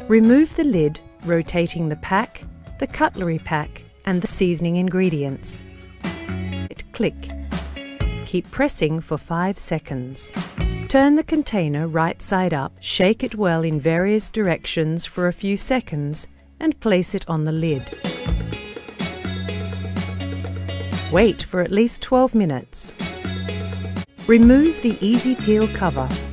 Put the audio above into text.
Remove the lid, rotating the pack, the cutlery pack and the seasoning ingredients. Click. Keep pressing for 5 seconds. Turn the container right side up, shake it well in various directions for a few seconds and place it on the lid. Wait for at least 12 minutes. Remove the easy peel cover